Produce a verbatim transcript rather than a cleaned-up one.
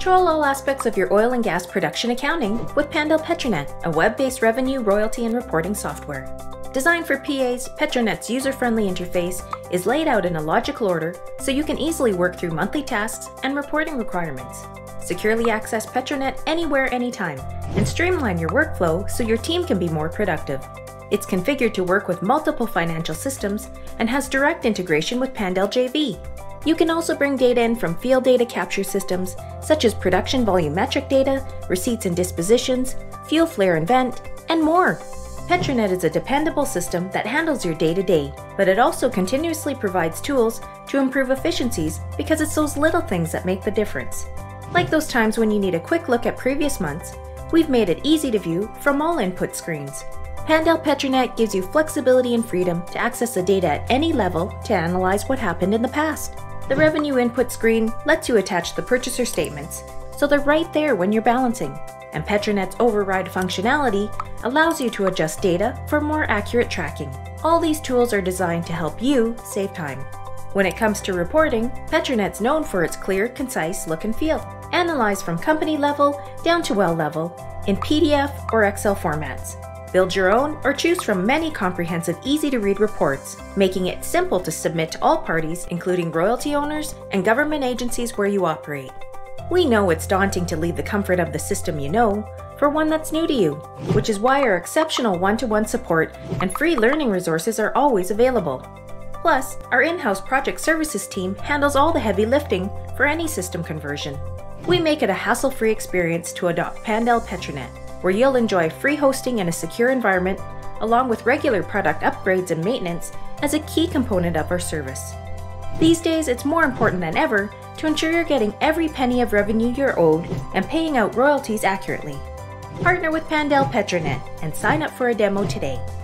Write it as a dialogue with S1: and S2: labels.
S1: Control all aspects of your oil and gas production accounting with Pandell PetroNet, a web-based revenue, royalty, and reporting software. Designed for P As, PetroNet's user-friendly interface is laid out in a logical order so you can easily work through monthly tasks and reporting requirements. Securely access PetroNet anywhere, anytime, and streamline your workflow so your team can be more productive. It's configured to work with multiple financial systems and has direct integration with Pandell J V. You can also bring data in from field data capture systems such as production volumetric data, receipts and dispositions, fuel flare and vent, and more. PetroNet is a dependable system that handles your day-to-day, but it also continuously provides tools to improve efficiencies because it's those little things that make the difference. Like those times when you need a quick look at previous months, we've made it easy to view from all input screens. Pandell PetroNet gives you flexibility and freedom to access the data at any level to analyze what happened in the past. The revenue input screen lets you attach the purchaser statements, so they're right there when you're balancing. And PetroNet's override functionality allows you to adjust data for more accurate tracking. All these tools are designed to help you save time. When it comes to reporting, PetroNet's known for its clear, concise look and feel. Analyze from company level down to well level in P D F or Excel formats. Build your own or choose from many comprehensive, easy-to-read reports, making it simple to submit to all parties, including royalty owners and government agencies where you operate. We know it's daunting to leave the comfort of the system you know for one that's new to you, which is why our exceptional one-to-one support and free learning resources are always available. Plus, our in-house project services team handles all the heavy lifting for any system conversion. We make it a hassle-free experience to adopt Pandell PetroNet, where you'll enjoy free hosting in a secure environment, along with regular product upgrades and maintenance as a key component of our service. These days, it's more important than ever to ensure you're getting every penny of revenue you're owed and paying out royalties accurately. Partner with Pandell PetroNet and sign up for a demo today.